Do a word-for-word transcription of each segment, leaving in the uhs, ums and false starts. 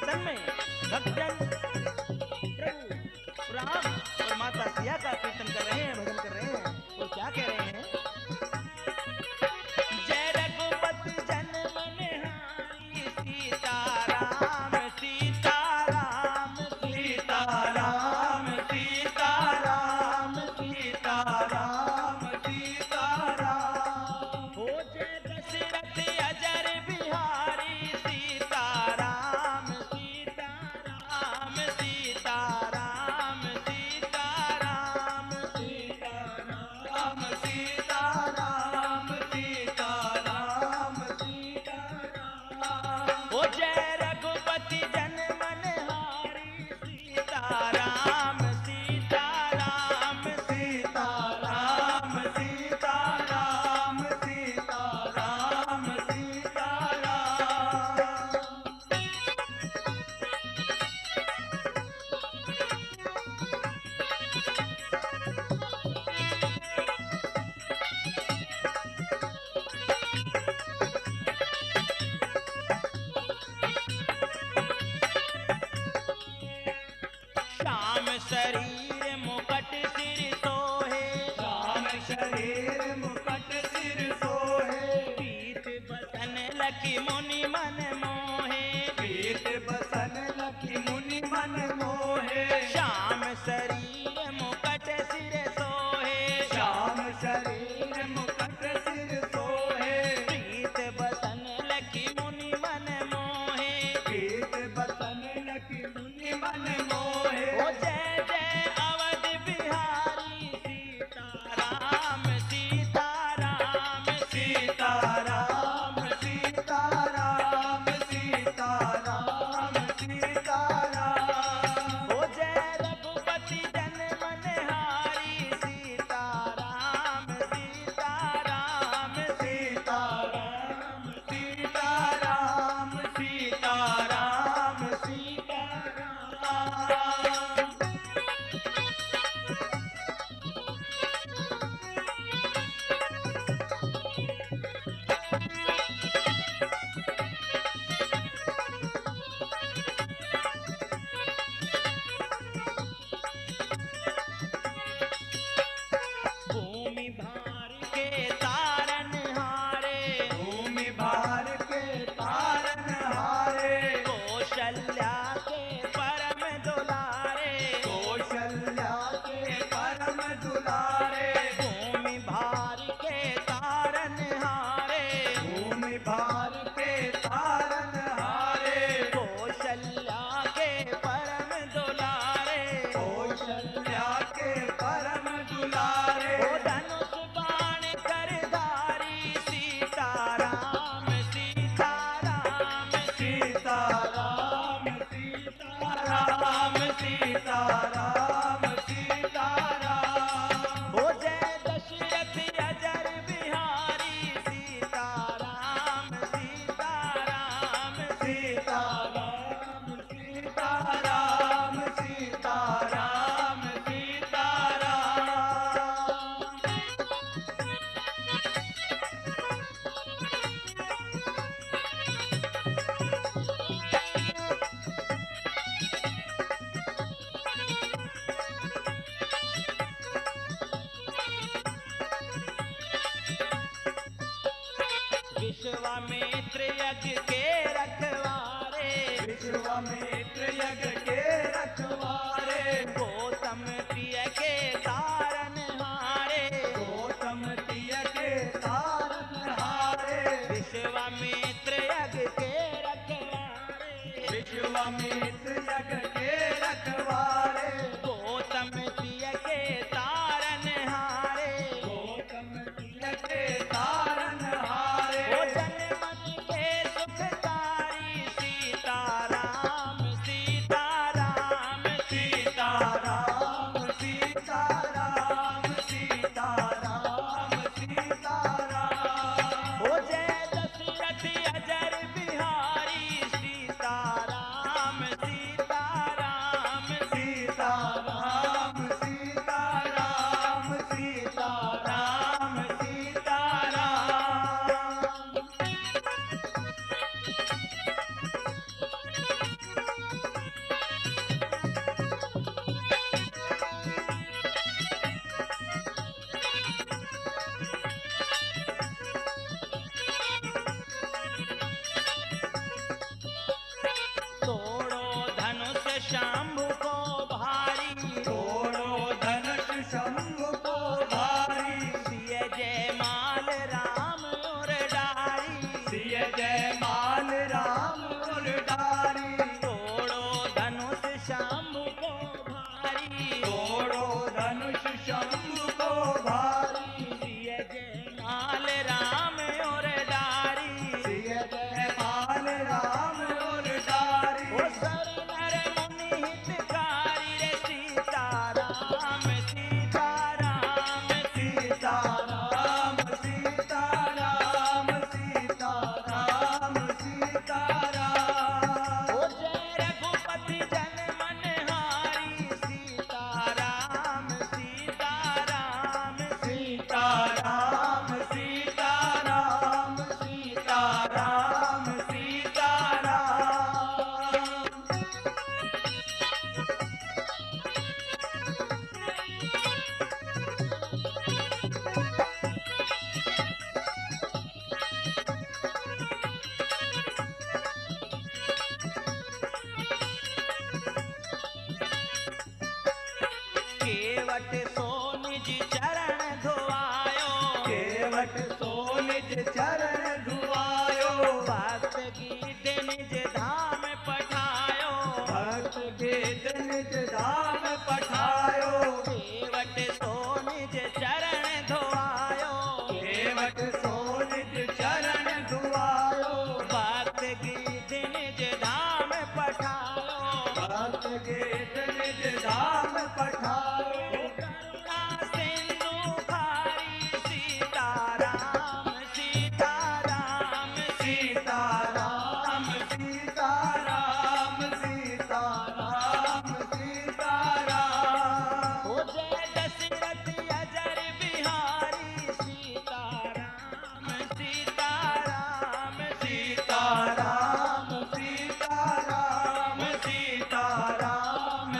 कीर्तन में भक्तजन प्रभु राम और माता सिया का कीर्तन कर रहे हैं, भजन कर रहे हैं। वो क्या कह रहे हैं? जय रघुपति जन मनहारी सीताराम सीताराम सीताराम सीताराम सीताराम सीताराम। हो जय दशरथ अजर बिहारी सीताराम सीताराम सीताराम सीताराम सीताराम सीताराम सीताराम सीताराम। हो जय रघुपति जन मनहारी सीताराम सीताराम सीताराम सीताराम सीताराम श्याम शरीर मुकट सिर सोहे, श्याम शरीर मुकट सिर सोहे, पीत बसन लखी मुनि मन मोहे, पीत बसन लखी मुनि मन मोहे। श्याम शरीर मुकट सिर सोहे, श्याम शरीर मुकट सिर सोहे, पीत बसन लखी मुनि मन मोहे। पीत बसन लखी मुनि मन मोहे। ओ जय जय अवध बिहारी सीताराम सीताराम सीताराम सीताराम सीताराम सीताराम। ओ जय रघुपति जन मनहारी सीताराम सीताराम सीताराम सीताराम सीताराम सीताराम। भूमि भार के तारन हारे, भूमि भार के तारन हारे, कौशल्या के परम दुलारे, कौशल्या के परम दुलारे। भूमि भार के तारन हारे, भूमि भार के तारन हारे, कौशल्या के परम दुलारे। कौशल्या के परम दुलारे। ओ धनुष बाण करधारी सीताराम सीताराम सीताराम सीताराम सीताराम सीताराम। हो जय दशरथ अजर बिहारी सीताराम सीताराम सीताराम सीताराम सीताराम सीताराम। विश्वामित्र यज्ञ के रखवारे, विश्वामित्र यज्ञ के रखवारे, गौतम प्रिय के तारन हारे, गौतम प्रिय के तारन हारे। विश्वामित्र यज्ञ के रखवारे, विश्वामित्र यज्ञ के रखवारे, गौतम प्रिय के तारन हारे। गौतम प्रिय के तारन हारे। ओ जन मन के सुखकारी सीताराम सीताराम केवट सो निज चरण धोआयो, केवट सो निज चरण धुआयो, भक्त गीत निज धाम पठायो, भक्त गीत निज धाम पठायो, केवट सो निज चरण धोआयो, केवट सो निज चरण धुआयो, भक्त गीत निज धाम पठायो, भक्त गीत निज धाम पठायो, करुणा सिंधु खारी सीताराम सीताराम सीताराम सीताराम सीताराम सीताराम, हो जय दशरथ अजर बिहारी सीताराम सीताराम सीताराम सीताराम सीताराम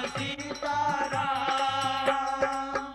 सीताराम,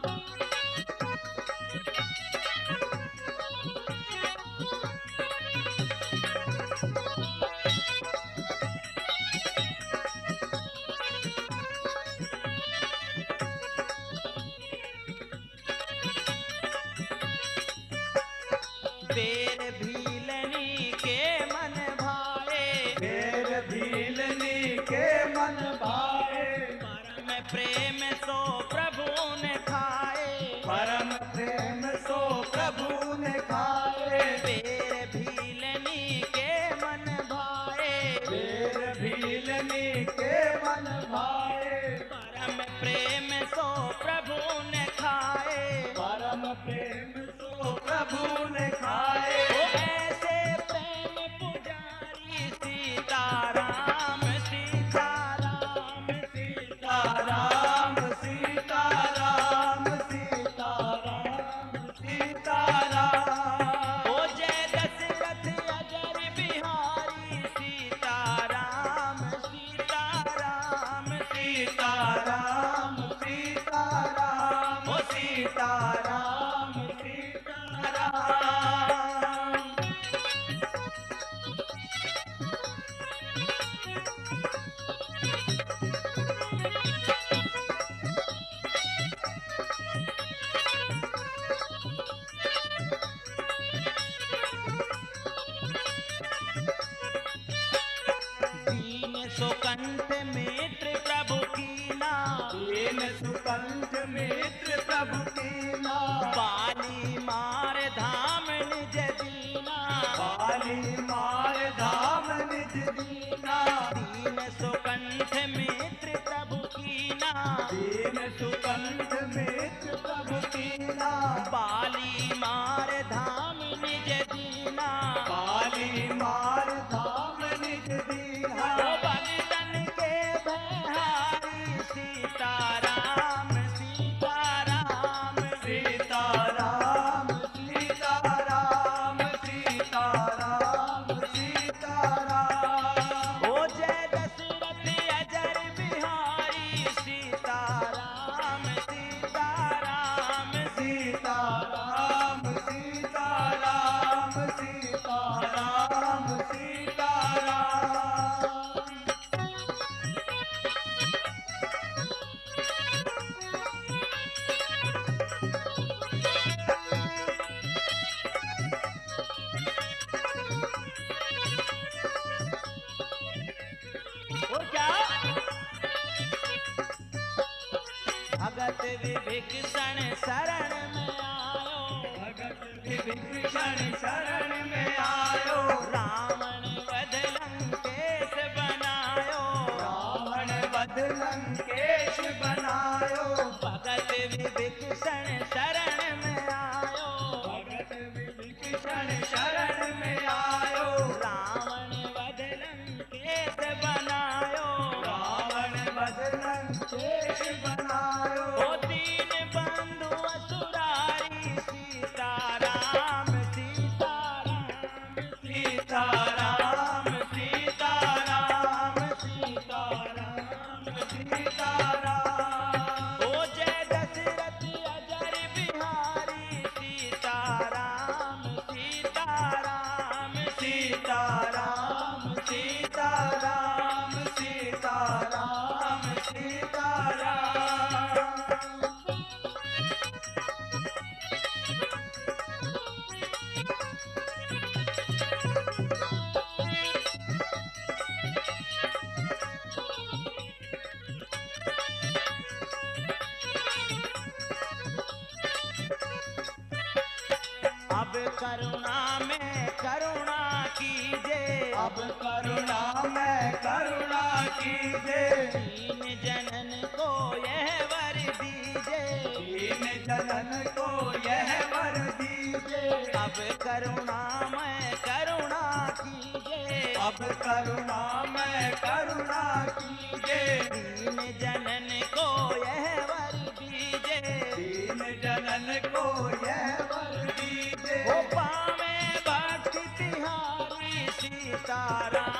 बेर भीलनी के मन भाए, बेर भीलनी के मन भाए, परम प्रेम सो प्रभु ने खाए, परम प्रेम सो प्रभु ने खाए, बेर भीलनी के मन भाए, बेर भीलनी के मन भाए, परम प्रेम सो प्रभु ने खाए, परम प्रेम सो प्रभु ने खाए, ओ ऐसे प्रेम पुजारी सीताराम सीताराम सीताराम सीताराम सीताराम सीताराम, ओ जय दशरथ अजर बिहारी सीताराम सीताराम सीताराम सीताराम ओ सीताराम सीताराम, दीन सुकंठ मित्र प्रभु कीना, दीन सुकंठ मित्र प्रभु कीना, बाली मार धाम निज दीना, बाली मार धाम निज दीना, दीन सुकंठ मित्र प्रभु कीना, दीन सुकंठ मित्र प्रभु कीना, बाली मार धाम निज दीना, बाली मार धाम निज दीना, ओ भगतन के बहारी सीताराम सीताराम सीताराम सीताराम सीताराम सीताराम, ओ जय दशरथ अजर बिहारी सीताराम सीताराम सीताराम सीताराम सीताराम सीताराम, और क्या भगत विभीषण शरण में आयो, भगत विभीषण शरण में आयो, रावण वध लंकेश बनायो, रावण वध लंकेश बनायो, भगत विभीषण शरण में आयो, भगत विभीषण शरण में आयो, रावण वध लंकेश बनायो, रावण वध लंकेश बनायो, ओ दीन बंधु असुरारी सीताराम सीताराम सीताराम सीताराम सीताराम सीताराम, करुणा में करुणा कीजे, अब करुणा में करुणा कीजे, दीन जनन को यह वर दीजे, दीन जनन को यह वर दीजे, अब करुणा में करुणा कीजे, अब करुणा में करुणा कीजे, दीन जनन को यह वर दीजे, दीन जनन को यह वर दीजे, वो पावे भक्ति तिहारी सीताराम।